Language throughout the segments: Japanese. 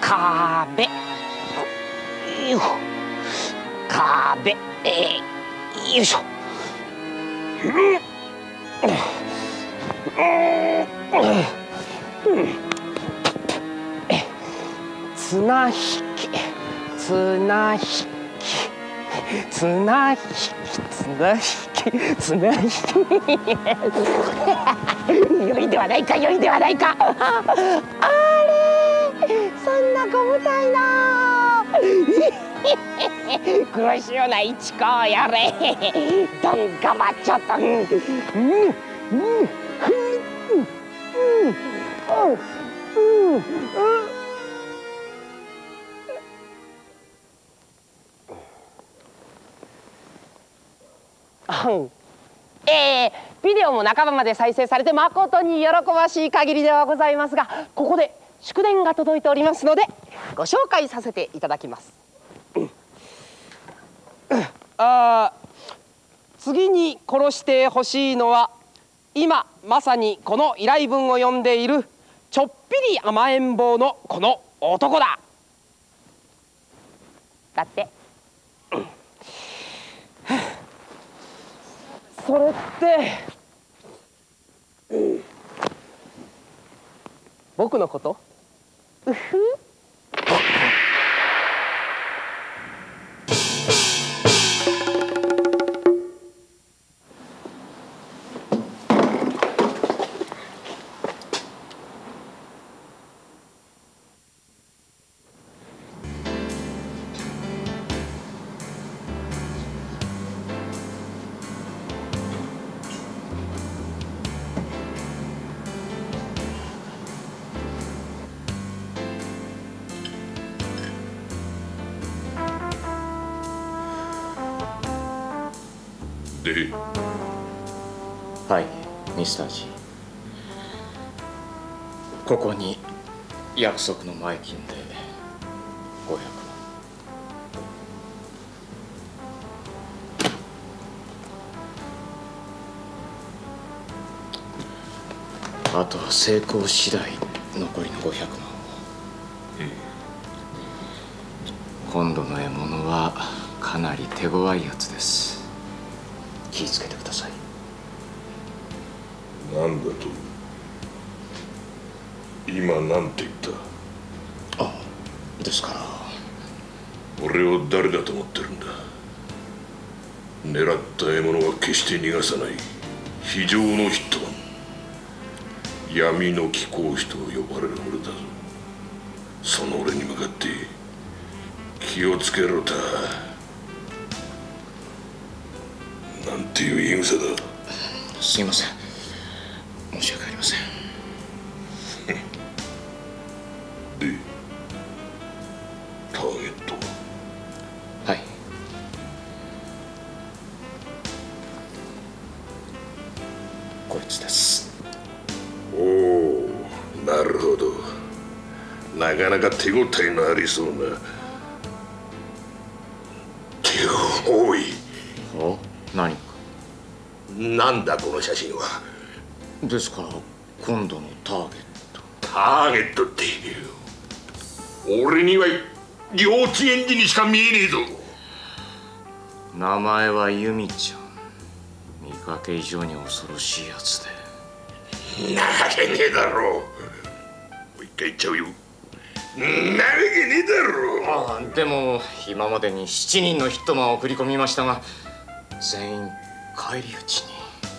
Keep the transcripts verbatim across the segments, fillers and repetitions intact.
壁、よ壁、えー、よいしょ。綱引き、綱引き、綱引き、綱引き、綱引き。良いではないか、良いではないか。あれ、そんなご無体な。黒潮な一行やれ。どんがまちょっと。うん、うん、うん、うん、うん、うん。えー、ビデオも半ばまで再生されて誠に喜ばしい限りではございますが、ここで祝電が届いておりますのでご紹介させていただきます。あ、次に殺してほしいのは今まさにこの依頼文を読んでいるちょっぴり甘えん坊のこの男だ。だって。それって、うん、僕のこと？うふ？ で、 はい、ミスター G。ここに約束の前金でごひゃくまん。あとは成功次第残りのごひゃくまんを。うん、今度の獲物はかなり手強いやつです。気をつけてください。 なんだと？今なんて言った？ ああ、ですから俺を誰だと思ってるんだ。狙った獲物は決して逃がさない非常のヒットマン、闇の貴公子と呼ばれる俺だぞ。その俺に向かって気をつけろたなんていう言い草だ。 すいません、申し訳ありません。 で、ターゲットは？ はい、こいつです。 おお、なるほど。なかなか手応えのありそうな。手多い。 お、何か？ なんだこの写真は。 ですから今度のターゲット。 ターゲットって俺には幼稚園児にしか見えねえぞ。 名前はユミちゃん。見かけ以上に恐ろしいやつで。 なわけねえだろう。もう一回言っちゃうよ。なわけねえだろう。 ああ、でも今までにしちにんのヒットマンを送り込みましたが全員返り討ちに。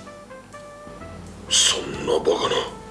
そんなバカな。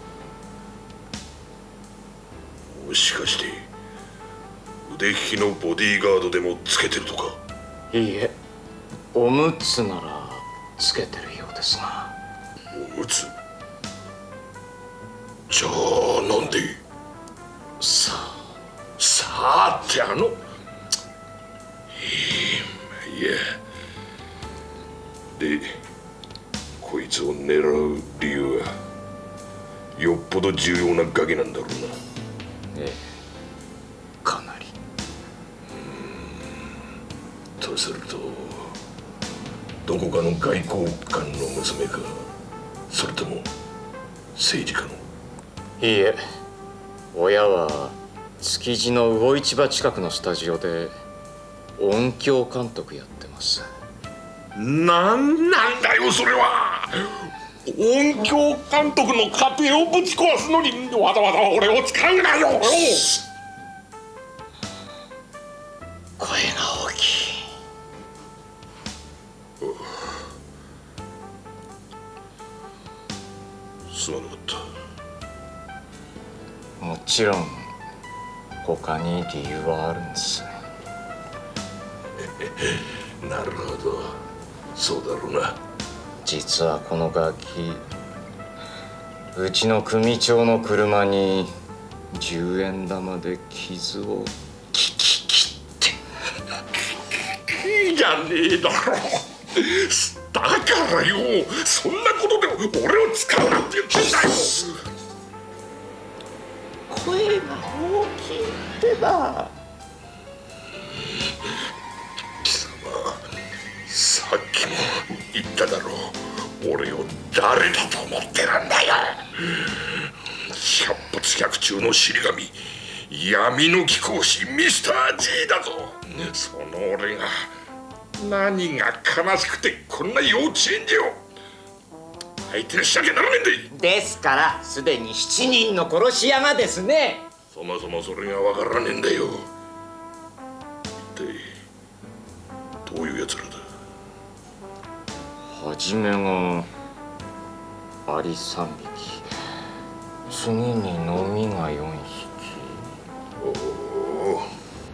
もしかして腕利きのボディーガードでもつけてるとか？ いいえ、おむつならつけてるようですが。 おむつ？じゃあなんで？ さあさあってあのいやでこいつを狙う理由はよっぽど重要なガキなんだろうな。 ええ、かなり。 とするとどこかの外交官の娘か、それとも政治家の？ いいえ、親は築地の魚市場近くのスタジオで音響監督やってます。 なんなんだよそれは。音響監督の家庭をぶち壊すのにわざわざ俺を使うなよ。 声が大きい。 すまなかった。 もちろん他に理由はあるんです。 なるほど、そうだろうな。 実はこの楽器、うちの組長の車にじゅうえん玉で傷をキキキっていいじゃねえだろ。だからよ、そんなことで俺を使うなって言ってんだよ。 声が大きいってば。 貴様、さっきも言っただろう。俺を誰だと思ってるんだよ。百発百中の死神、闇の貴公子ミスター G だぞ。その俺が何が悲しくてこんな幼稚園児を相手にしなきゃならねえんだい。 ですからすでにしちにんの殺し屋がですね。 そもそもそれがわからねえんだよ。一体どういうやつらだ。 はじめがアリさんびき、次にノミがよんひき。 おお、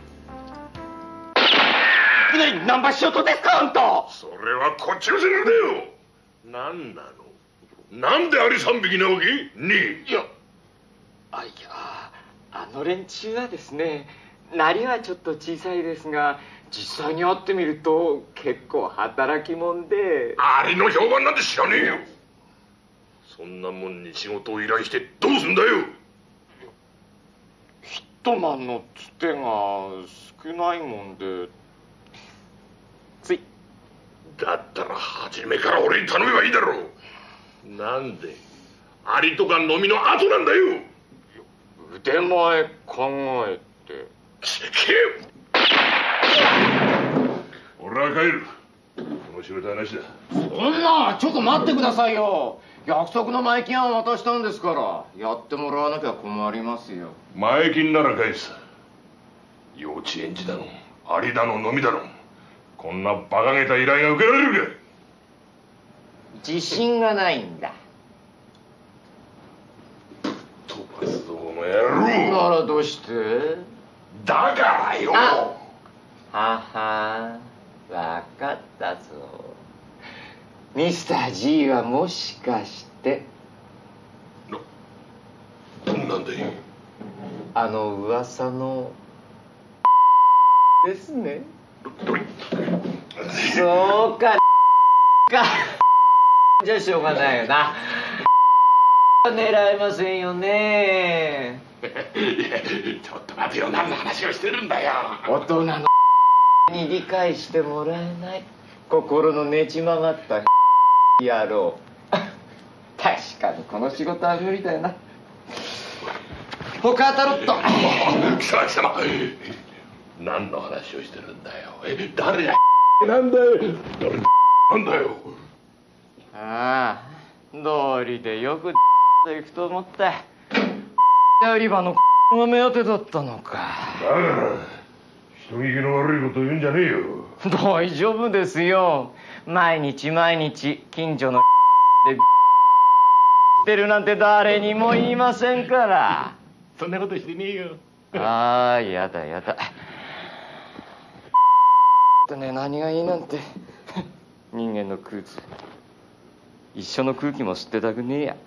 いきなりナンバーショットですか、あんた。 それはこっちのセリフだよ。何なの。なんでアリさんびきなわけに。 いや、あ、いや、あの連中はですね、なりはちょっと小さいですが、実際に会ってみると結構働き者で。 アリの評判なんて知らねえよ。そんなもんに仕事を依頼してどうすんだよ。 ヒットマンのつてが少ないもんでつい。 だったら初めから俺に頼めばいいだろう。なんでアリとか飲みの後なんだよ。 腕前考えて。 聞けよ。俺は帰る。この仕事はなしだ。 そんな、ちょっと待ってくださいよ。約束の前金は渡したんですから、やってもらわなきゃ困りますよ。 前金なら返す。幼稚園児だのアリだの飲みだの、こんな馬鹿げた依頼が受けられるか。 自信がないんだ。 飛ばすぞこの野郎。 ならどうして？ だからよ。 あはは、わかったぞ。ミスター G はもしかしてな、なんだい。 あの噂のですね。そうかか。じゃあしょうがないよな。狙えませんよね。 ちょっと待てよ、何の話をしてるんだよ。 大人のに理解してもらえない心のねじ曲がった野郎。確かにこの仕事は無理だよな。他当たろっと。 貴様貴様、何の話をしてるんだよ。え、誰だなんだよ。誰なんだよ。 ああ、道理でよく行くと思った。売り場のが目当てだったのか。 だから人聞きの悪いこと言うんじゃねえよ。 大丈夫ですよ。毎日毎日近所のでってるなんて誰にも言いませんから。 そんなことしてねえよ。 ああ、やだやだ。とね、何がいいなんて。人間の空気、一緒の空気も吸ってたくねえや。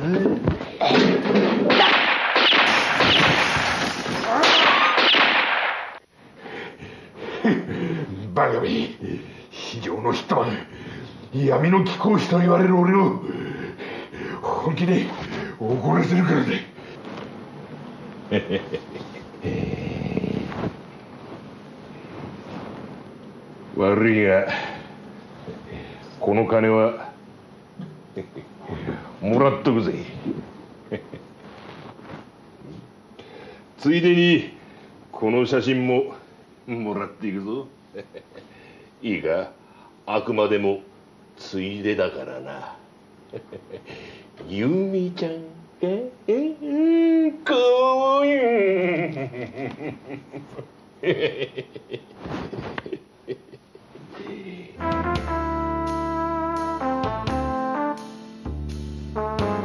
バカめ、非常のヒットマン、闇の貴公子と言われる俺を本気で怒らせるからだ。悪いがこの金はもらっとくぜ。ついでにこの写真ももらっていくぞ。いいか、あくまでもついでだからな。ゆみちゃんがかわいい。